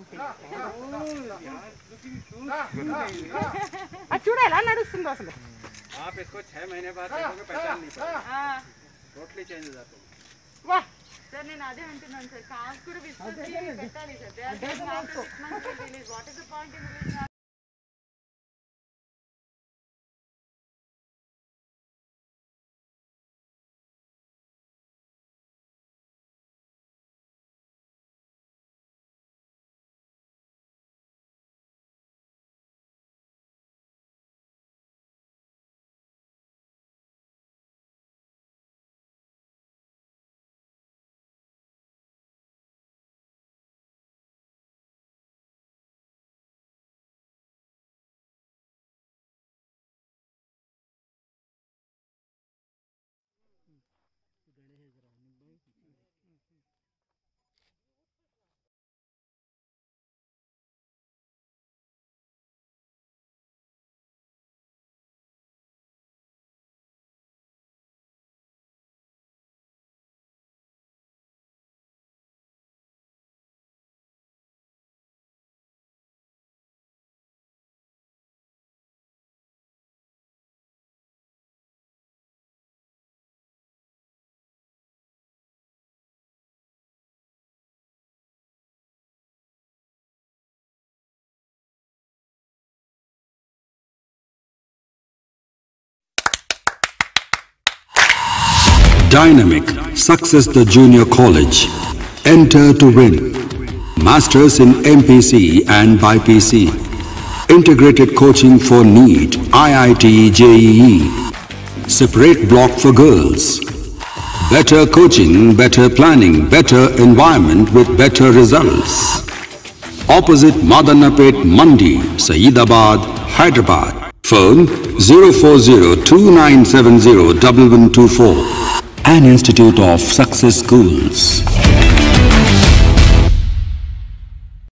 చూడు ఎలా నడుస్తుందో అసలు. आप इसको 6 महीने बाद देखोगे पहचान नहीं पाएंगे, टोटली चेंज हो जाते हैं. वाह సార్ నేను అదే అంటున్నాను సార్, కాస్ కూడా విజిట్ చేయాలి పెట్టాలి sir. They are just not 6 months release. What is the point in release? Dynamic Success the Junior College. Enter to win. Masters in MPC and BPC. Integrated coaching for NEET, IIT, JEE. Separate block for girls. Better coaching, better planning, better environment with better results. Opposite Madanapet Mandi, Saeedabad, Hyderabad. Phone 04029701124. An Institute of Success Schools.